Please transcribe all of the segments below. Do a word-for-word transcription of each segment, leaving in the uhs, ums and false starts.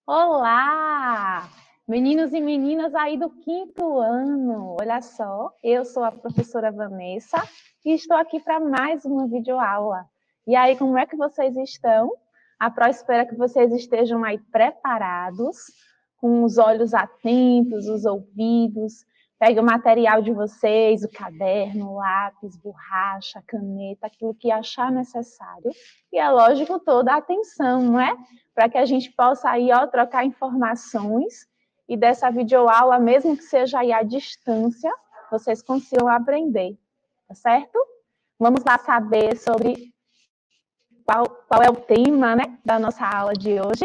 Olá, meninos e meninas aí do quinto ano. Olha só, eu sou a professora Vanessa e estou aqui para mais uma videoaula. E aí, como é que vocês estão? A Pro espera que vocês estejam aí preparados, com os olhos atentos, os ouvidos. Pegue o material de vocês, o caderno, lápis, borracha, caneta, aquilo que achar necessário. E é lógico, toda a atenção, não é? Para que a gente possa aí, ó, trocar informações e dessa videoaula, mesmo que seja aí à distância, vocês consigam aprender, tá certo? Vamos lá saber sobre qual, qual é o tema, né, da nossa aula de hoje.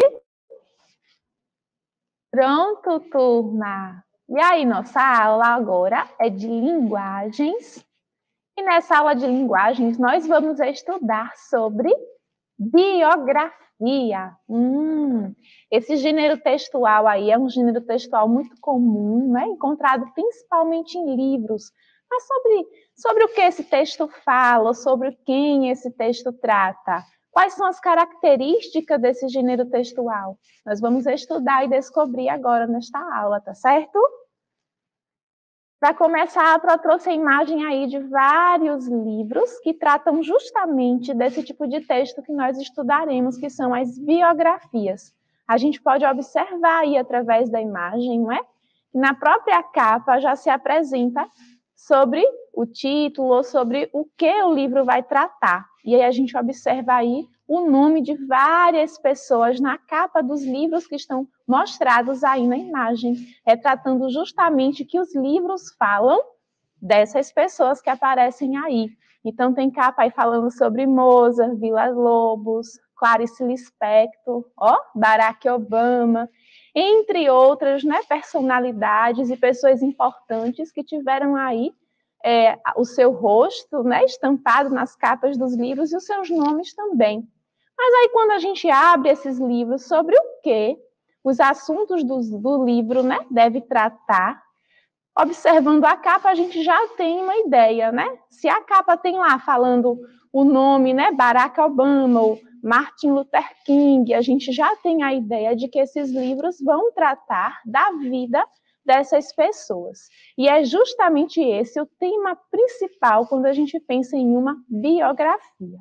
Pronto, turma! E aí, nossa aula agora é de linguagens. E nessa aula de linguagens, nós vamos estudar sobre biografia. Hum, esse gênero textual aí é um gênero textual muito comum, né? Encontrado principalmente em livros. Mas sobre, sobre o que esse texto fala, sobre quem esse texto trata? Quais são as características desse gênero textual? Nós vamos estudar e descobrir agora nesta aula, tá certo? Para começar, a Pro trouxe a imagem aí de vários livros que tratam justamente desse tipo de texto que nós estudaremos, que são as biografias. A gente pode observar aí através da imagem, não é? Que na própria capa já se apresenta sobre o título ou sobre o que o livro vai tratar. E aí a gente observa aí o nome de várias pessoas na capa dos livros que estão mostrados aí na imagem, retratando justamente que os livros falam dessas pessoas que aparecem aí. Então tem capa aí falando sobre Mozart, Villa-Lobos, Clarice Lispector, ó, Barack Obama, entre outras, né, personalidades e pessoas importantes que tiveram aí é, o seu rosto, né, estampado nas capas dos livros e os seus nomes também. Mas aí quando a gente abre esses livros, sobre o que os assuntos do, do livro, né, deve tratar, observando a capa, a gente já tem uma ideia, né? Se a capa tem lá falando o nome, né, Barack Obama ou Martin Luther King, a gente já tem a ideia de que esses livros vão tratar da vida dessas pessoas. E é justamente esse o tema principal quando a gente pensa em uma biografia.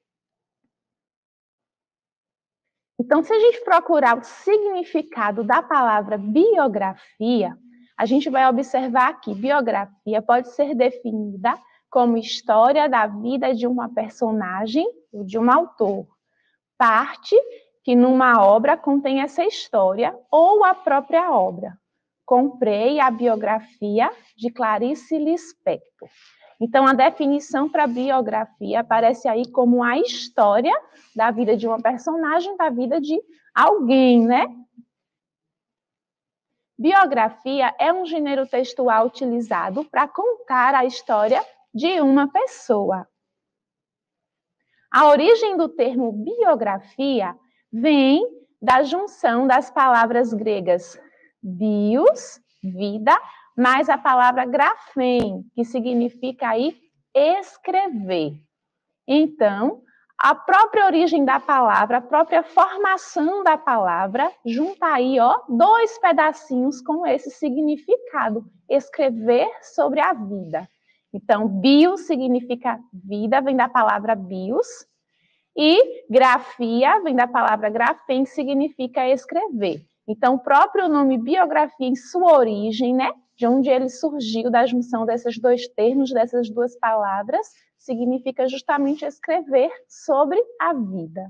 Então, se a gente procurar o significado da palavra biografia, a gente vai observar que biografia pode ser definida como história da vida de uma personagem ou de um autor. Parte que numa obra contém essa história ou a própria obra. Comprei a biografia de Clarice Lispector. Então, a definição para biografia aparece aí como a história da vida de uma personagem, da vida de alguém, né? Biografia é um gênero textual utilizado para contar a história de uma pessoa. A origem do termo biografia vem da junção das palavras gregas bios, vida, mais a palavra grafém, que significa aí escrever. Então, a própria origem da palavra, a própria formação da palavra, junta aí, ó, dois pedacinhos com esse significado, escrever sobre a vida. Então, bio significa vida, vem da palavra bios, e grafia vem da palavra grafém, que significa escrever. Então, o próprio nome biografia, em sua origem, né, de onde ele surgiu, da junção desses dois termos, dessas duas palavras, significa justamente escrever sobre a vida.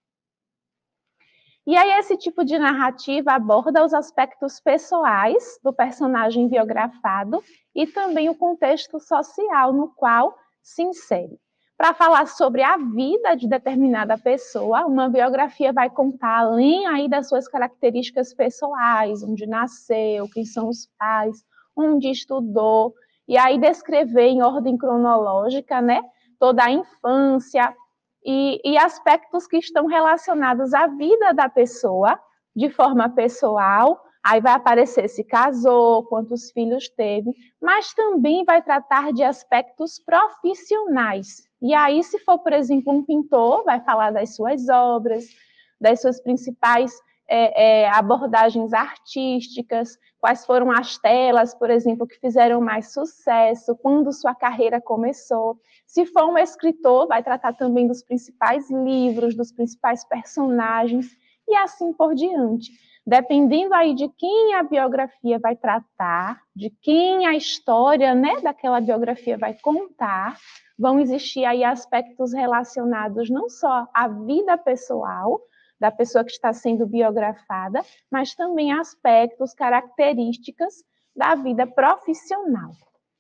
E aí esse tipo de narrativa aborda os aspectos pessoais do personagem biografado e também o contexto social no qual se insere. Para falar sobre a vida de determinada pessoa, uma biografia vai contar, além aí das suas características pessoais, onde nasceu, quem são os pais, onde estudou, e aí descrever em ordem cronológica, né, toda a infância e, e aspectos que estão relacionados à vida da pessoa, de forma pessoal. Aí vai aparecer se casou, quantos filhos teve, mas também vai tratar de aspectos profissionais. E aí, se for, por exemplo, um pintor, vai falar das suas obras, das suas principais é, é, abordagens artísticas, quais foram as telas, por exemplo, que fizeram mais sucesso, quando sua carreira começou. Se for um escritor, vai tratar também dos principais livros, dos principais personagens, e assim por diante. Dependendo aí de quem a biografia vai tratar, de quem a história, né, daquela biografia vai contar, vão existir aí aspectos relacionados não só à vida pessoal da pessoa que está sendo biografada, mas também aspectos, características da vida profissional.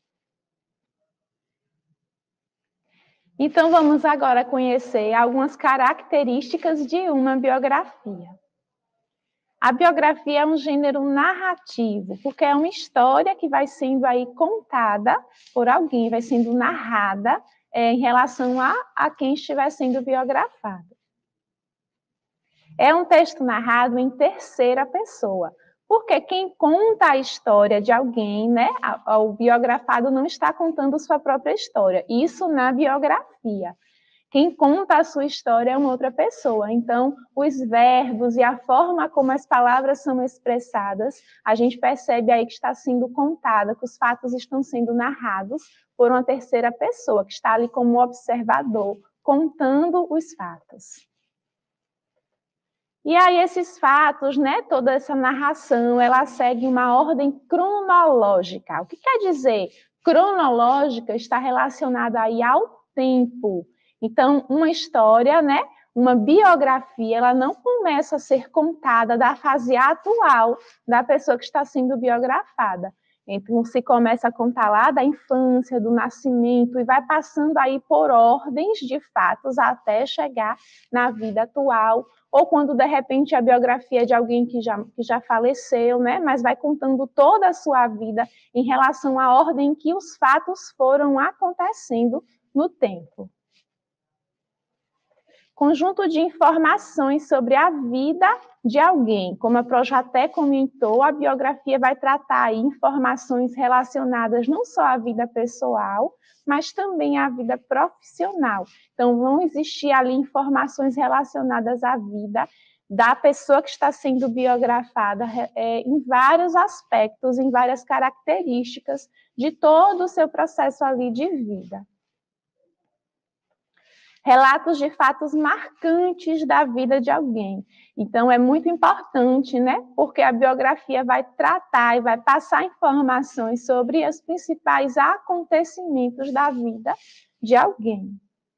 Então, vamos agora conhecer algumas características de uma biografia. A biografia é um gênero narrativo, porque é uma história que vai sendo aí contada por alguém, vai sendo narrada é, em relação a, a quem estiver sendo biografado. É um texto narrado em terceira pessoa, porque quem conta a história de alguém, né, o biografado não está contando sua própria história, isso na biografia. Quem conta a sua história é uma outra pessoa. Então, os verbos e a forma como as palavras são expressadas, a gente percebe aí que está sendo contada, que os fatos estão sendo narrados por uma terceira pessoa, que está ali como observador, contando os fatos. E aí esses fatos, né, toda essa narração, ela segue uma ordem cronológica. O que quer dizer? Cronológica está relacionada aí ao tempo. Então, uma história, né, uma biografia, ela não começa a ser contada da fase atual da pessoa que está sendo biografada. Então, se começa a contar lá da infância, do nascimento, e vai passando aí por ordens de fatos até chegar na vida atual, ou quando, de repente, a biografia é de alguém que já, que já faleceu, né, mas vai contando toda a sua vida em relação à ordem em que os fatos foram acontecendo no tempo. Conjunto de informações sobre a vida de alguém. Como a Pro já até comentou, a biografia vai tratar aí informações relacionadas não só à vida pessoal, mas também à vida profissional. Então, vão existir ali informações relacionadas à vida da pessoa que está sendo biografada é, em vários aspectos, em várias características de todo o seu processo ali de vida. Relatos de fatos marcantes da vida de alguém. Então, é muito importante, né? Porque a biografia vai tratar e vai passar informações sobre os principais acontecimentos da vida de alguém.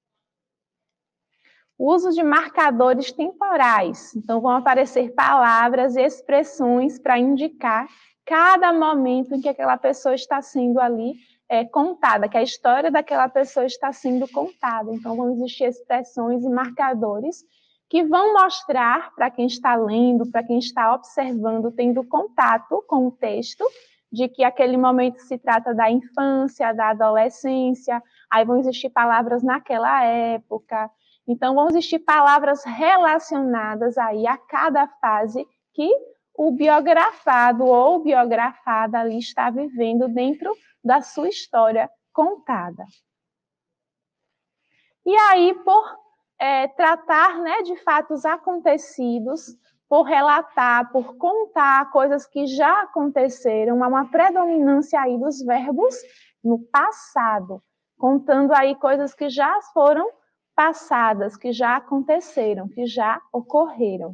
O uso de marcadores temporais. Então, vão aparecer palavras e expressões para indicar cada momento em que aquela pessoa está sendo ali É, contada, que a história daquela pessoa está sendo contada. Então, vão existir expressões e marcadores que vão mostrar para quem está lendo, para quem está observando, tendo contato com o texto, de que aquele momento se trata da infância, da adolescência, aí vão existir palavras naquela época. Então, vão existir palavras relacionadas aí a cada fase que o biografado ou biografada ali está vivendo dentro da sua história contada. E aí, por é, tratar, né, de fatos acontecidos, por relatar, por contar coisas que já aconteceram, há uma predominância aí dos verbos no passado, contando aí coisas que já foram passadas, que já aconteceram, que já ocorreram.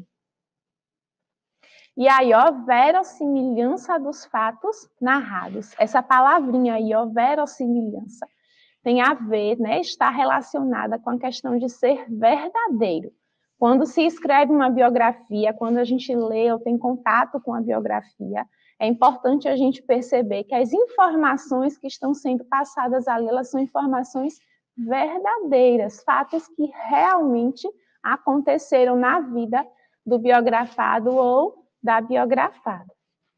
E aí, ó, verossimilhança dos fatos narrados. Essa palavrinha aí, ó, verossimilhança, tem a ver, né, está relacionada com a questão de ser verdadeiro. Quando se escreve uma biografia, quando a gente lê ou tem contato com a biografia, é importante a gente perceber que as informações que estão sendo passadas ali, elas são informações verdadeiras, fatos que realmente aconteceram na vida do biografado ou da biografada.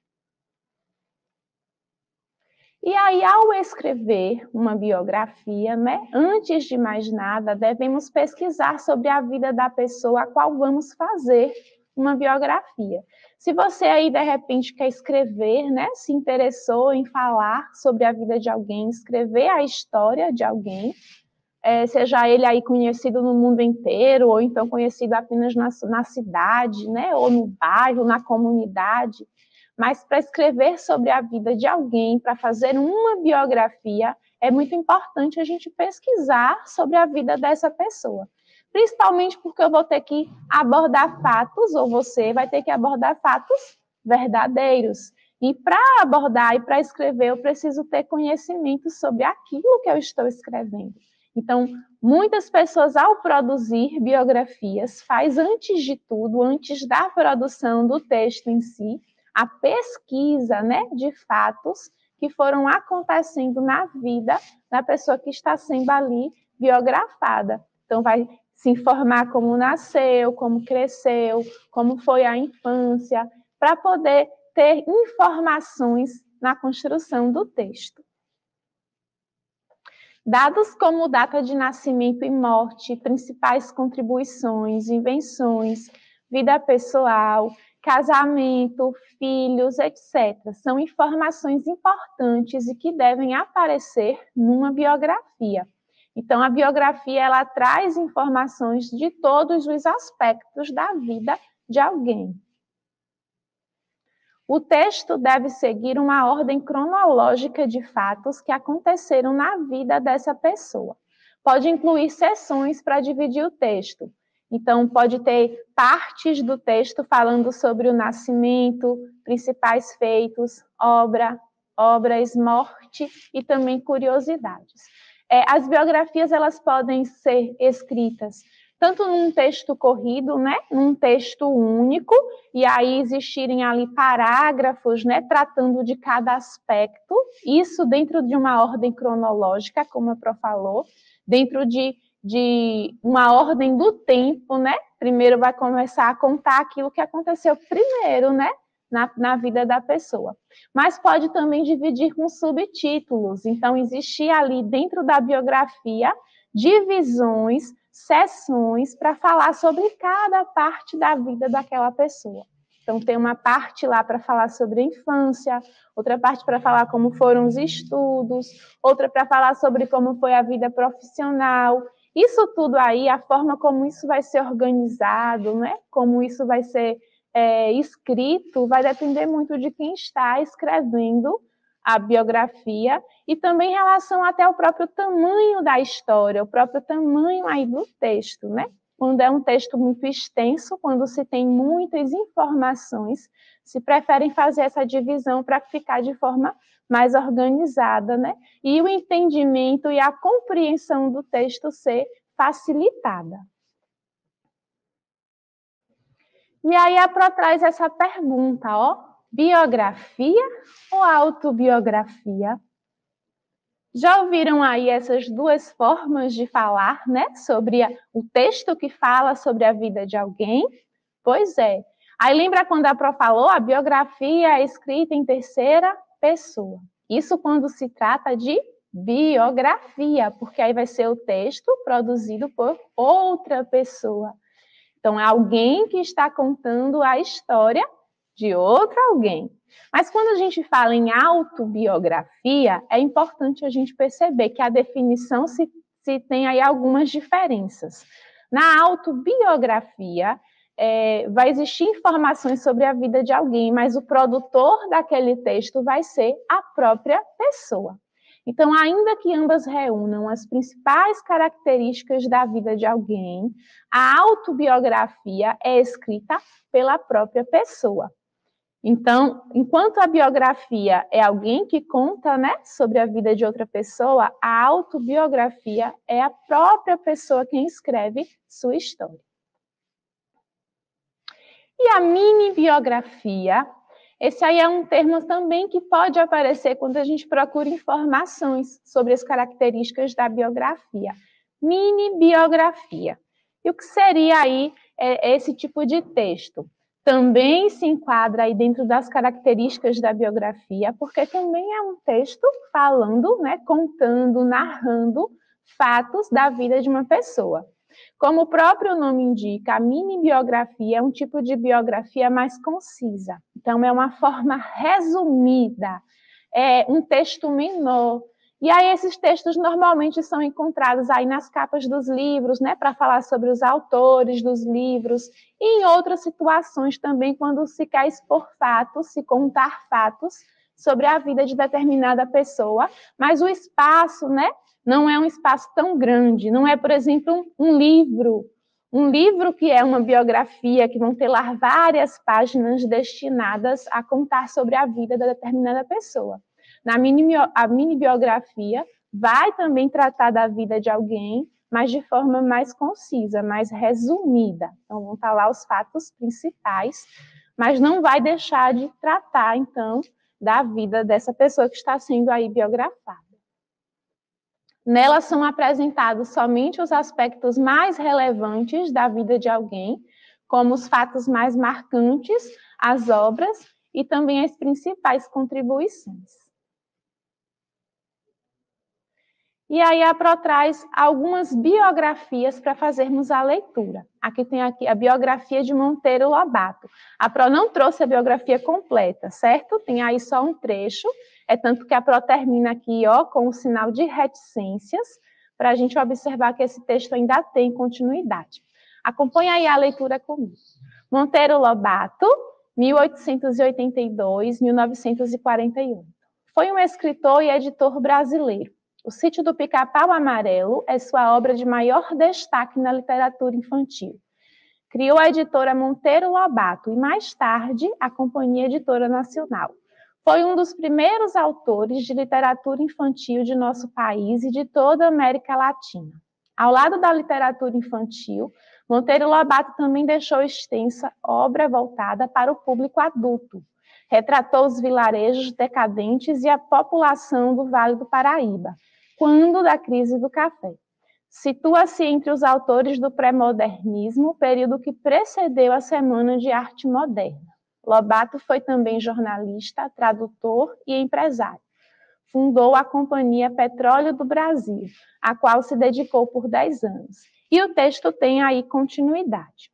E aí, ao escrever uma biografia, né, antes de mais nada, devemos pesquisar sobre a vida da pessoa a qual vamos fazer uma biografia. Se você aí, de repente, quer escrever, né, se interessou em falar sobre a vida de alguém, escrever a história de alguém, é, seja ele aí conhecido no mundo inteiro, ou então conhecido apenas na, na cidade, né, ou no bairro, na comunidade, mas para escrever sobre a vida de alguém, para fazer uma biografia, é muito importante a gente pesquisar sobre a vida dessa pessoa. Principalmente porque eu vou ter que abordar fatos, ou você vai ter que abordar fatos verdadeiros. E para abordar e para escrever, eu preciso ter conhecimento sobre aquilo que eu estou escrevendo. Então, muitas pessoas, ao produzir biografias, faz antes de tudo, antes da produção do texto em si, a pesquisa, né, de fatos que foram acontecendo na vida da pessoa que está sendo ali biografada. Então, vai se informar como nasceu, como cresceu, como foi a infância, para poder ter informações na construção do texto. Dados como data de nascimento e morte, principais contribuições, invenções, vida pessoal, casamento, filhos, etcétera, são informações importantes e que devem aparecer numa biografia. Então, a biografia, ela traz informações de todos os aspectos da vida de alguém. O texto deve seguir uma ordem cronológica de fatos que aconteceram na vida dessa pessoa. Pode incluir seções para dividir o texto. Então, pode ter partes do texto falando sobre o nascimento, principais feitos, obra, obras, morte e também curiosidades. É, as biografias, elas podem ser escritas tanto num texto corrido, né, num texto único, e aí existirem ali parágrafos, né, tratando de cada aspecto, isso dentro de uma ordem cronológica, como a Pro falou, dentro de, de uma ordem do tempo, né, primeiro vai começar a contar aquilo que aconteceu primeiro, né, na, na vida da pessoa. Mas pode também dividir com subtítulos, então existir ali dentro da biografia divisões, sessões para falar sobre cada parte da vida daquela pessoa. Então, tem uma parte lá para falar sobre a infância, outra parte para falar como foram os estudos, outra para falar sobre como foi a vida profissional. Isso tudo aí, a forma como isso vai ser organizado, né? Como isso vai ser é, escrito, vai depender muito de quem está escrevendo a biografia e também em relação até ao próprio tamanho da história, o próprio tamanho aí do texto, né? Quando é um texto muito extenso, quando se tem muitas informações, se preferem fazer essa divisão para ficar de forma mais organizada, né? E o entendimento e a compreensão do texto ser facilitada. E aí a Pro traz essa pergunta, ó, biografia ou autobiografia? Já ouviram aí essas duas formas de falar, né, sobre a, o texto que fala sobre a vida de alguém? Pois é. Aí lembra quando a Pro falou, a biografia é escrita em terceira pessoa. Isso quando se trata de biografia, porque aí vai ser o texto produzido por outra pessoa. Então, é alguém que está contando a história de outro alguém. Mas quando a gente fala em autobiografia, é importante a gente perceber que a definição se, se tem aí algumas diferenças. Na autobiografia, é, vai existir informações sobre a vida de alguém, mas o produtor daquele texto vai ser a própria pessoa. Então, ainda que ambas reúnam as principais características da vida de alguém, a autobiografia é escrita pela própria pessoa. Então, enquanto a biografia é alguém que conta, né, sobre a vida de outra pessoa, a autobiografia é a própria pessoa quem escreve sua história. E a mini-biografia, esse aí é um termo também que pode aparecer quando a gente procura informações sobre as características da biografia. Mini-biografia. E o que seria aí é, esse tipo de texto? Também se enquadra aí dentro das características da biografia, porque também é um texto falando, né, contando, narrando fatos da vida de uma pessoa. Como o próprio nome indica, a mini-biografia é um tipo de biografia mais concisa. Então, é uma forma resumida, é um texto menor. E aí esses textos normalmente são encontrados aí nas capas dos livros, né, para falar sobre os autores dos livros, e em outras situações também, quando se quer expor fatos, se contar fatos sobre a vida de determinada pessoa, mas o espaço, né, não é um espaço tão grande, não é, por exemplo, um, um livro, um livro que é uma biografia, que vão ter lá várias páginas destinadas a contar sobre a vida da determinada pessoa. Na mini, a mini biografia vai também tratar da vida de alguém, mas de forma mais concisa, mais resumida. Então, vão estar lá os fatos principais, mas não vai deixar de tratar, então, da vida dessa pessoa que está sendo aí biografada. Nela são apresentados somente os aspectos mais relevantes da vida de alguém, como os fatos mais marcantes, as obras e também as principais contribuições. E aí a Pro traz algumas biografias para fazermos a leitura. Aqui tem aqui a biografia de Monteiro Lobato. A Pro não trouxe a biografia completa, certo? Tem aí só um trecho, é tanto que a Pro termina aqui, ó, com o sinal de reticências, para a gente observar que esse texto ainda tem continuidade. Acompanhe aí a leitura comigo. Monteiro Lobato, mil oitocentos e oitenta e dois a mil novecentos e quarenta e oito. Foi um escritor e editor brasileiro. O Sítio do Pica-Pau Amarelo é sua obra de maior destaque na literatura infantil. Criou a editora Monteiro Lobato e, mais tarde, a Companhia Editora Nacional. Foi um dos primeiros autores de literatura infantil de nosso país e de toda a América Latina. Ao lado da literatura infantil, Monteiro Lobato também deixou extensa obra voltada para o público adulto. Retratou os vilarejos decadentes e a população do Vale do Paraíba, quando da crise do café. Situa-se entre os autores do pré-modernismo, período que precedeu a Semana de Arte Moderna. Lobato foi também jornalista, tradutor e empresário. Fundou a Companhia Petróleo do Brasil, a qual se dedicou por dez anos. E o texto tem aí continuidade.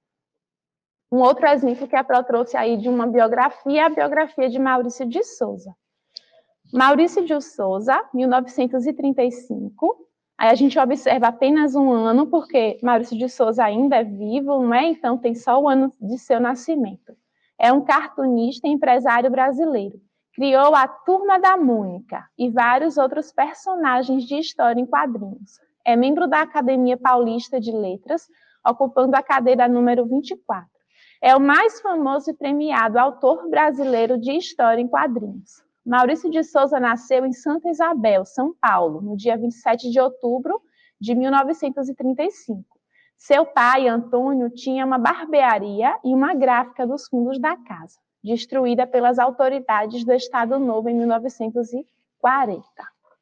Um outro exemplo que a Pro trouxe aí de uma biografia é a biografia de Maurício de Souza. Maurício de Souza, mil novecentos e trinta e cinco, aí a gente observa apenas um ano, porque Maurício de Souza ainda é vivo, não é? Então tem só o ano de seu nascimento. É um cartunista e empresário brasileiro. Criou a Turma da Mônica e vários outros personagens de história em quadrinhos. É membro da Academia Paulista de Letras, ocupando a cadeira número vinte e quatro. É o mais famoso e premiado autor brasileiro de história em quadrinhos. Maurício de Souza nasceu em Santa Isabel, São Paulo, no dia vinte e sete de outubro de mil novecentos e trinta e cinco. Seu pai, Antônio, tinha uma barbearia e uma gráfica dos fundos da casa, destruída pelas autoridades do Estado Novo em mil novecentos e quarenta.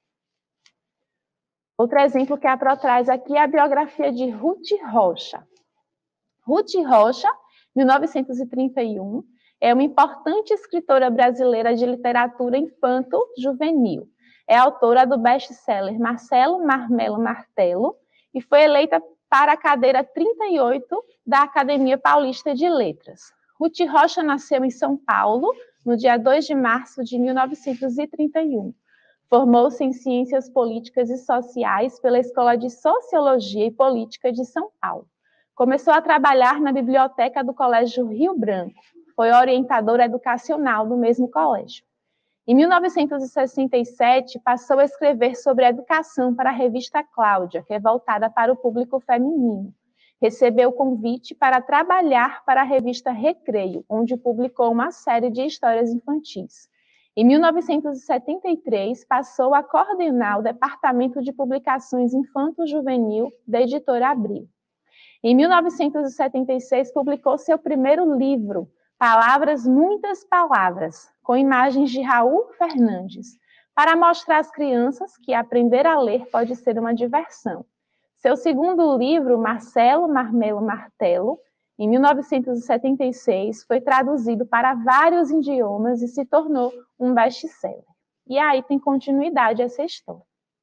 Outro exemplo que a Pro traz aqui é a biografia de Ruth Rocha. Ruth Rocha, mil novecentos e trinta e um, é uma importante escritora brasileira de literatura infanto-juvenil. É autora do best-seller Marcelo Marmelo Martelo e foi eleita para a cadeira trinta e oito da Academia Paulista de Letras. Ruth Rocha nasceu em São Paulo no dia dois de março de mil novecentos e trinta e um. Formou-se em Ciências Políticas e Sociais pela Escola de Sociologia e Política de São Paulo. Começou a trabalhar na biblioteca do Colégio Rio Branco. Foi orientadora educacional do mesmo colégio. Em mil novecentos e sessenta e sete, passou a escrever sobre educação para a revista Cláudia, que é voltada para o público feminino. Recebeu o convite para trabalhar para a revista Recreio, onde publicou uma série de histórias infantis. Em mil novecentos e setenta e três, passou a coordenar o Departamento de Publicações Infanto-Juvenil da Editora Abril. Em mil novecentos e setenta e seis, publicou seu primeiro livro, Palavras, Muitas Palavras, com imagens de Raul Fernandes, para mostrar às crianças que aprender a ler pode ser uma diversão. Seu segundo livro, Marcelo Marmelo Martelo, em mil novecentos e setenta e seis, foi traduzido para vários idiomas e se tornou um best-seller. E aí tem continuidade essa história.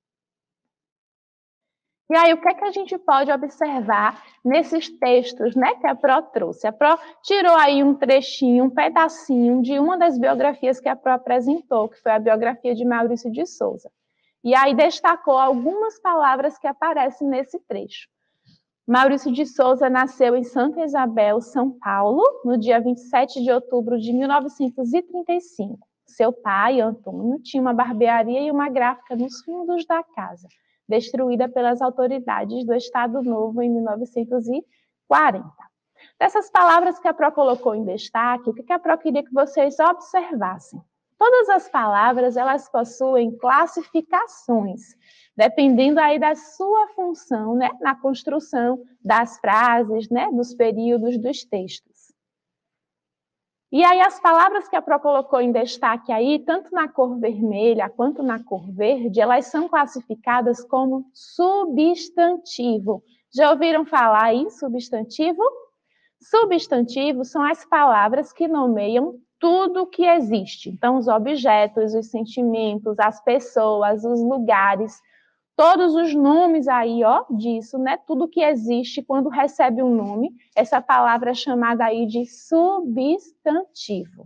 E aí, o que é que a gente pode observar nesses textos, né, que a Pro trouxe? A Pro tirou aí um trechinho, um pedacinho de uma das biografias que a Pro apresentou, que foi a biografia de Maurício de Souza. E aí destacou algumas palavras que aparecem nesse trecho. Maurício de Souza nasceu em Santa Isabel, São Paulo, no dia vinte e sete de outubro de mil novecentos e trinta e cinco. Seu pai, Antônio, tinha uma barbearia e uma gráfica nos fundos da casa, destruída pelas autoridades do Estado Novo em mil novecentos e quarenta. Dessas palavras que a Pro colocou em destaque, o que a Pro queria que vocês observassem? Todas as palavras, elas possuem classificações, dependendo aí da sua função, né, na construção das frases, né, dos períodos dos textos. E aí as palavras que a Pro colocou em destaque aí, tanto na cor vermelha quanto na cor verde, elas são classificadas como substantivo. Já ouviram falar em substantivo? Substantivos são as palavras que nomeiam tudo que existe. Então, os objetos, os sentimentos, as pessoas, os lugares, todos os nomes aí, ó, disso, né? Tudo que existe quando recebe um nome, essa palavra é chamada aí de substantivo.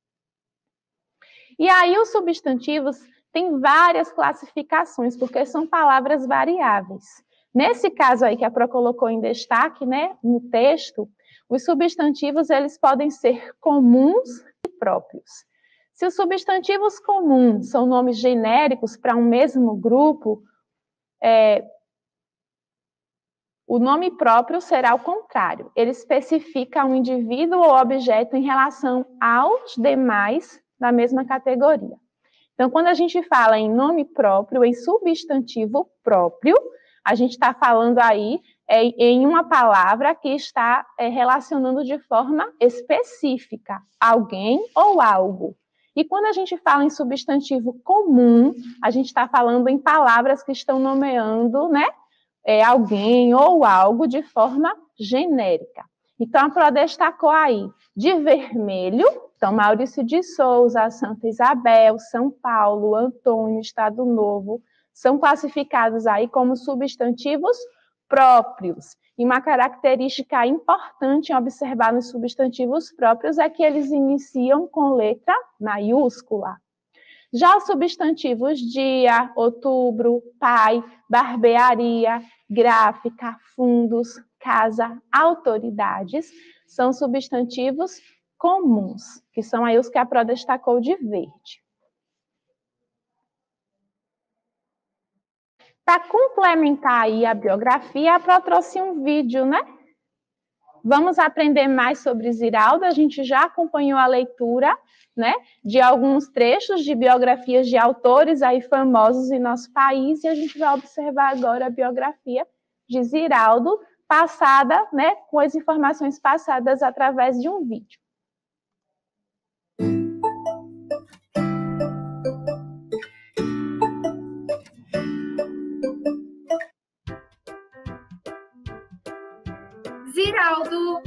E aí, os substantivos têm várias classificações, porque são palavras variáveis. Nesse caso aí que a Pro colocou em destaque, né, no texto, os substantivos, eles podem ser comuns e próprios. Se os substantivos comuns são nomes genéricos para um mesmo grupo, é, o nome próprio será o contrário. Ele especifica um indivíduo ou objeto em relação aos demais da mesma categoria. Então, quando a gente fala em nome próprio, em substantivo próprio, a gente está falando aí é, em uma palavra que está é, relacionando de forma específica alguém ou algo. E quando a gente fala em substantivo comum, a gente está falando em palavras que estão nomeando, né, é, alguém ou algo de forma genérica. Então, a Pro destacou aí de vermelho, então Maurício de Souza, Santa Isabel, São Paulo, Antônio, Estado Novo, são classificados aí como substantivos próprios. E uma característica importante em observar nos substantivos próprios é que eles iniciam com letra maiúscula. Já os substantivos dia, outubro, pai, barbearia, gráfica, fundos, casa, autoridades, são substantivos comuns, que são aí os que a Pro destacou de verde. Para complementar aí a biografia, a Pro trouxe um vídeo, né? Vamos aprender mais sobre Ziraldo. A gente já acompanhou a leitura, né, de alguns trechos de biografias de autores aí famosos em nosso país, e a gente vai observar agora a biografia de Ziraldo, passada, né, com as informações passadas através de um vídeo. Ziraldo.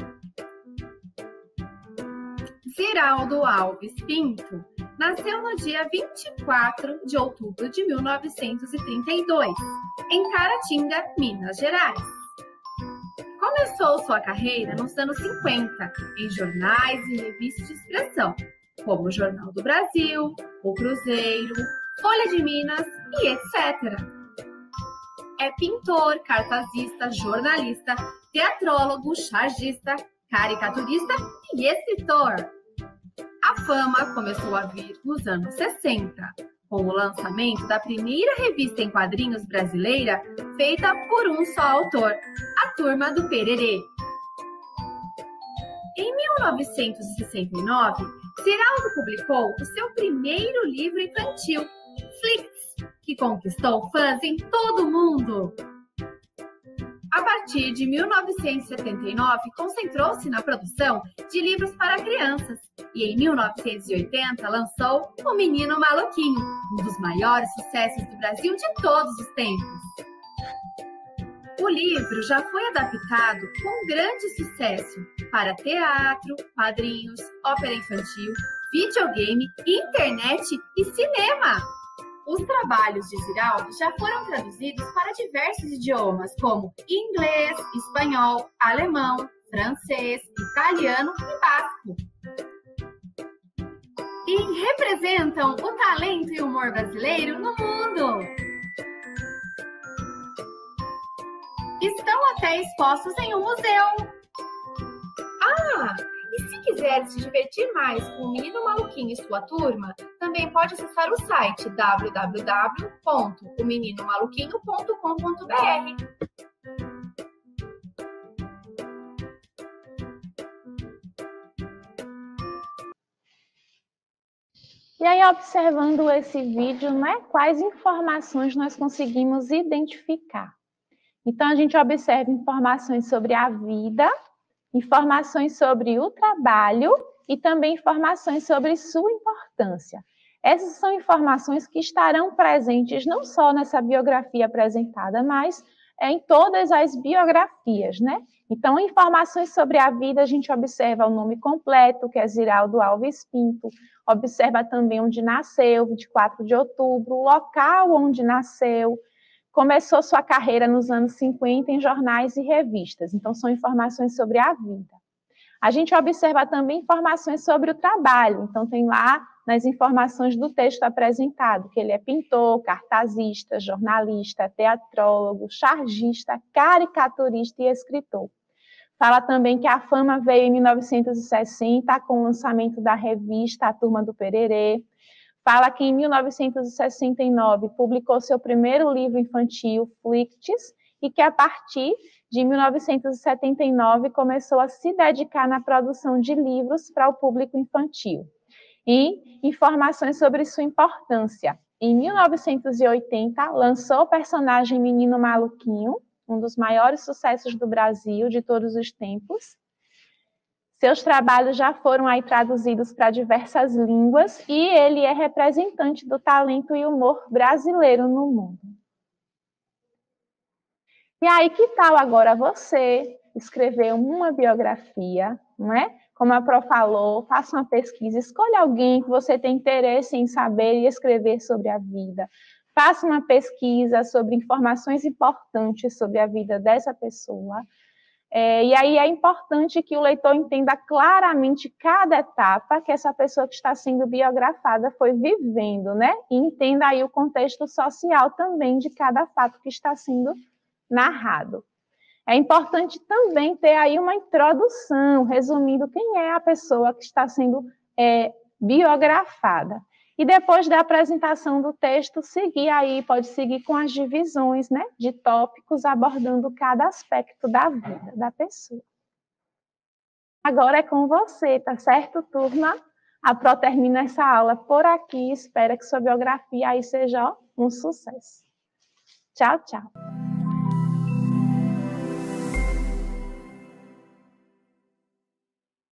Ziraldo Alves Pinto nasceu no dia vinte e quatro de outubro de mil novecentos e trinta e dois, em Caratinga, Minas Gerais. Começou sua carreira nos anos cinquenta, em jornais e revistas de expressão, como o Jornal do Brasil, o Cruzeiro, Folha de Minas e etcétera. É pintor, cartazista, jornalista, teatrólogo, chargista, caricaturista e escritor. A fama começou a vir nos anos sessenta, com o lançamento da primeira revista em quadrinhos brasileira feita por um só autor, a Turma do Pererê. Em mil novecentos e sessenta e nove, Ziraldo publicou o seu primeiro livro infantil, Flix, que conquistou fãs em todo o mundo. A partir de mil novecentos e setenta e nove, concentrou-se na produção de livros para crianças e em mil novecentos e oitenta lançou O Menino Maluquinho, um dos maiores sucessos do Brasil de todos os tempos. O livro já foi adaptado com grande sucesso para teatro, quadrinhos, ópera infantil, videogame, internet e cinema. Os trabalhos de Ziraldo já foram traduzidos para diversos idiomas, como inglês, espanhol, alemão, francês, italiano e basco. E representam o talento e humor brasileiro no mundo. que estão até expostos em um museu. Ah, e se quiser se divertir mais com o Menino Maluquinho e sua turma, também pode acessar o site w w w ponto o menino maluquinho ponto com ponto b r. E aí, observando esse vídeo, né, quais informações nós conseguimos identificar? Então, a gente observa informações sobre a vida, informações sobre o trabalho e também informações sobre sua importância. Essas são informações que estarão presentes não só nessa biografia apresentada, mas em todas as biografias, né? Então, informações sobre a vida, a gente observa o nome completo, que é Ziraldo Alves Pinto, observa também onde nasceu, vinte e quatro de outubro, o local onde nasceu, começou sua carreira nos anos cinquenta em jornais e revistas. Então, são informações sobre a vida. A gente observa também informações sobre o trabalho. Então, tem lá nas informações do texto apresentado que ele é pintor, cartazista, jornalista, teatrólogo, chargista, caricaturista e escritor. Fala também que a fama veio em mil novecentos e sessenta com o lançamento da revista A Turma do Pererê. Fala que em mil novecentos e sessenta e nove publicou seu primeiro livro infantil, Flicts, e que a partir de mil novecentos e setenta e nove começou a se dedicar na produção de livros para o público infantil. E informações sobre sua importância. Em mil novecentos e oitenta, lançou o personagem Menino Maluquinho, um dos maiores sucessos do Brasil de todos os tempos. Seus trabalhos já foram aí traduzidos para diversas línguas e ele é representante do talento e humor brasileiro no mundo. E aí, que tal agora você escrever uma biografia, não é? Como a Pro falou, faça uma pesquisa, escolha alguém que você tem interesse em saber e escrever sobre a vida. Faça uma pesquisa sobre informações importantes sobre a vida dessa pessoa. É, e aí é importante que o leitor entenda claramente cada etapa que essa pessoa que está sendo biografada foi vivendo, né? E entenda aí o contexto social também de cada fato que está sendo narrado. É importante também ter aí uma introdução, resumindo quem é a pessoa que está sendo é, biografada. E depois da apresentação do texto, seguir aí, pode seguir com as divisões, né, de tópicos, abordando cada aspecto da vida da pessoa. Agora é com você, tá certo, turma? A Pro termina essa aula por aqui, espero que sua biografia aí seja ó, um sucesso. Tchau, tchau.